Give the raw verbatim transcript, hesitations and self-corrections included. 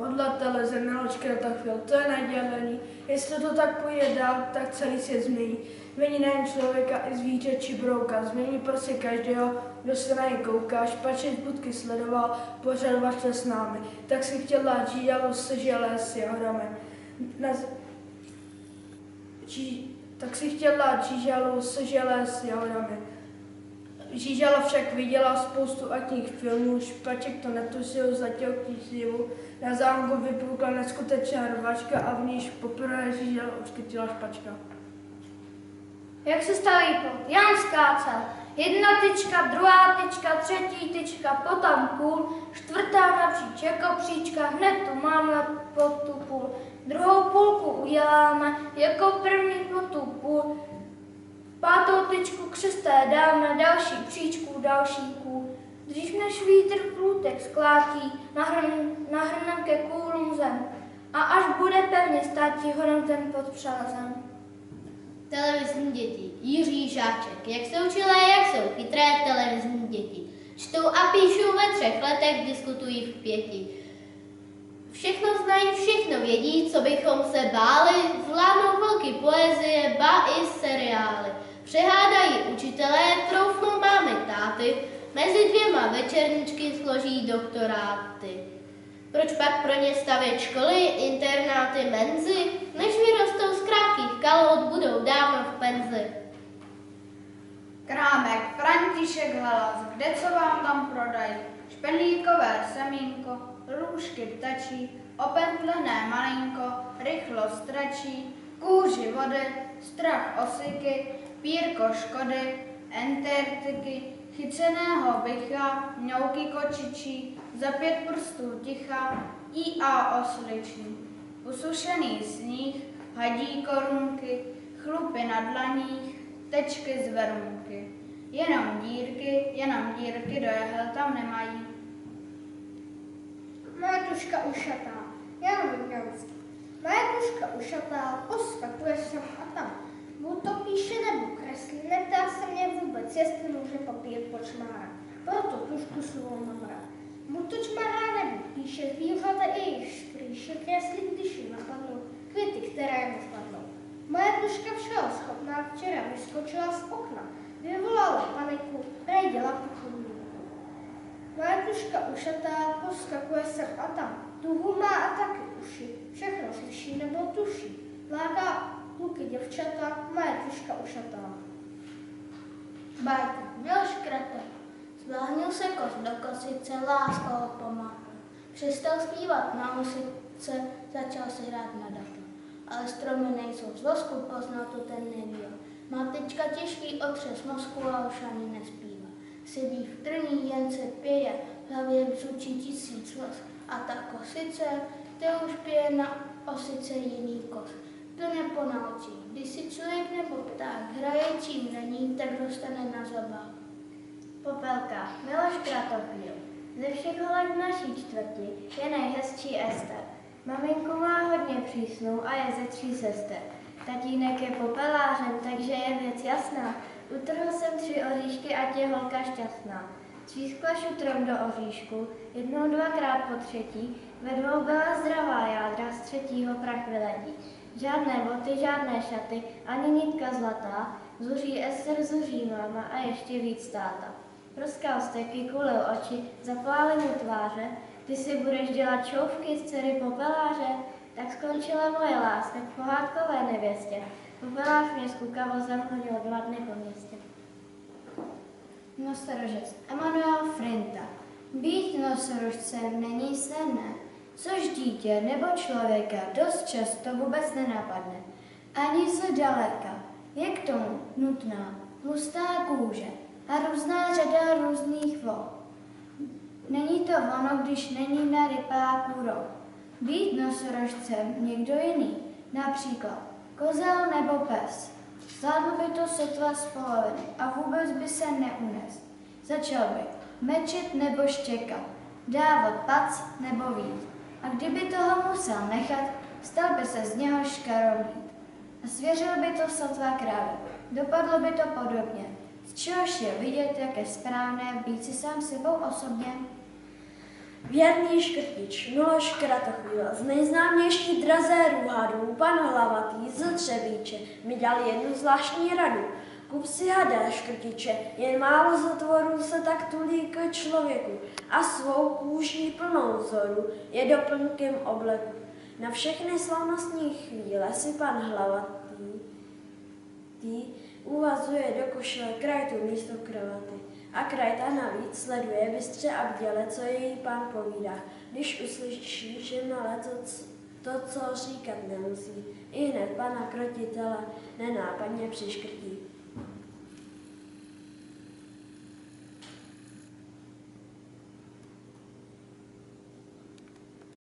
podle televize Miločka tak chvíl, to je nedělený. Jestli to tak půjde dál, tak celý svět změní. Změní nejen člověka, i zvíře či brouka. Změní prostě každého, kdo se na něj kouká. Špaček budky sledoval, pořád vašle s námi. Tak si chtěl dát žídalo se želé s jahodami. Na... Ží... Tak si chtěl dát žížalu se želé s jahodami. Žížala však viděla spoustu akčních filmů, Špaček to netušil, zatěl k tíživu. Na zámku vypukla neskutečná rvačka a v níž poprvé žížala uškytila Špačka. Jak se staví pot? Jan skácel. Jedna tyčka, druhá tyčka, třetí tyčka, potom půl, čtvrtá napříč jako příčka, hned tu máme po tu půl. Druhou půlku uděláme jako první po tu půl. Pátou tyčku křesté dáme, další příčku, další kůl. Dřív než vítr průtek sklátí, nahrn, nahrnem ke kůlům zem. A až bude pevně státí, hodem ten pod přelezem. Televizní děti. Jiří Žáček. Jak jsou čilé, jak jsou chytré televizní děti. Čtou a píšou ve třech letech, diskutují v pěti. Všechno znají, všechno vědí, co bychom se báli, zvládnou velky poezie, ba i seriály. Přehádají učitelé, troufnou mámy táty, mezi dvěma večerničky složí doktoráty. Proč pak pro ně stavět školy, internáty, menzy, než vyrostou z krátkých kalhot, budou dávno v penzi. Krámek, František Halas, kde co vám tam prodají? Špendlíkové semínko, růžky ptačí, opentlené malinko, rychlost tračí, kůži vody, strach osiky, pírko škody, entertiky, chyceného bycha, mňouky kočičí, za pět prstů ticha, í a osličí, usušený sníh, hadí korunky, chlupy na dlaních, tečky z verunky. Jenom dírky, jenom dírky do jehel tam nemají. Moje tuška ušatá, Jan Vidňanský. Moje tuška ušatá, poskakuje sem a tam. Buď to píše nebo kreslí, neptá se mě vůbec, jestli může papír počmárat. Proto tušku svou mám rád. Buď to čmará nebo píše, zvířata i jejich skrýše, kreslí, když jí napadnou květy, které mu spadnou. Moje tuška všeho schopná včera vyskočila z okna, vyvolala paniku, rejděla po chodníku. Moje tuška ušatá, poskakuje sem a tam, tuhu má a taky uši, všechno slyší nebo tuší, láká kluky děvčata, moje tuška ušatá. Bajka. Miloš Kratek. Zbláznil se kos do kosice, láska ho pomáhla. Přestal zpívat na musice, začal si hrát na data. Ale stromy nejsou z vosku, poznal to ten nevěděl. Má teďka těžký otřes mozku a už ani nespívá. Sedí v trní, jen se pěje, v hlavě bzučí tisíc los. A ta kosice, to už pěje na osice jiný kos. To neponaučí. Když si člověk nebo pták hraje čím není, tak dostane na zobák. Popelka. Miloš Kratochvíl. Ze všech holek v naší čtvrti je nejhezčí Ester. Maminku má hodně přísnou a je ze tří sester. Tatínek je popelářem, takže je věc jasná. Utrhl jsem tři oříšky, ať je holka šťastná. Třískla šutrem do oříšku, jednou dvakrát po třetí, ve dvou byla zdravá jádra, z třetího prach vyletí. Žádné boty, žádné šaty, ani nitka zlatá, zuří Ester, zuří máma a ještě víc táta. Prskal steky, kulil oči, zapálil mu tváře, ty si budeš dělat šoufky z dcery popeláře, tak skončila moje láska k pohádkové nevěstě. Popelář mě skukavo zahodil dva dny po městě. Nosorožec. Emanuel Frinta. Být nosorožcem není snadné, což dítě nebo člověka dost často vůbec nenapadne. Ani zdaleka. Je k tomu nutná tlustá kůže a různá řada různých vol. Není to ono, když není na rypáku roh. Být nosorožcem někdo jiný, například kozel nebo pes. Zvládl by to sotva z poloviny a vůbec by se neunes. Začal by mečet nebo štěkat, dávat pac nebo vít. A kdyby toho musel nechat, stal by se z něho škarohlíd. A svěřil by to sotva králi. Dopadlo by to podobně, z čehož je vidět, jak je správné být si sám sebou osobně. Věrný škrtič Miloš Kratochvíl z nejznámější drazérů hadů, pan Hlavatý z Třebíče, mi dal jednu zvláštní radu. Kup si hada, škrtiče, jen málo zatvorů se tak tulí k člověku a svou kůží plnou vzoru je doplňkem obleku. Na všechny slavnostní chvíle si pan Hlavatý tý uvazuje do košile krajtu místo kravaty. A krajta navíc sleduje bystře a bděle, co její pán povídá. Když uslyší, že má to, to, co říkat nemusí, i hned pana krotitele nenápadně přiškrtí.